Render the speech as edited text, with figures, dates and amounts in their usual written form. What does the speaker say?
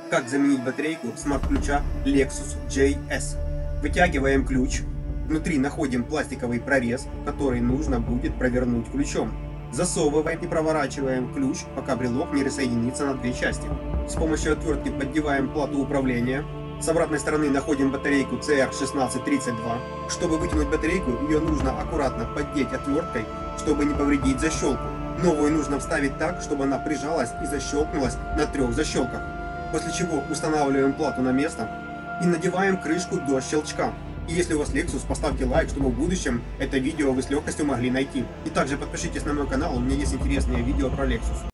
Как заменить батарейку смарт-ключа Lexus JS. Вытягиваем ключ. Внутри находим пластиковый прорез, который нужно будет провернуть ключом. Засовываем и проворачиваем ключ, пока брелок не рассоединится на две части. С помощью отвертки поддеваем плату управления. С обратной стороны находим батарейку CR1632. Чтобы вытянуть батарейку, ее нужно аккуратно поддеть отверткой, чтобы не повредить защелку. Новую нужно вставить так, чтобы она прижалась и защелкнулась на 3 защелках. После чего устанавливаем плату на место и надеваем крышку до щелчка. И если у вас Lexus, поставьте лайк, чтобы в будущем это видео вы с легкостью могли найти. И также подпишитесь на мой канал, у меня есть интересные видео про Lexus.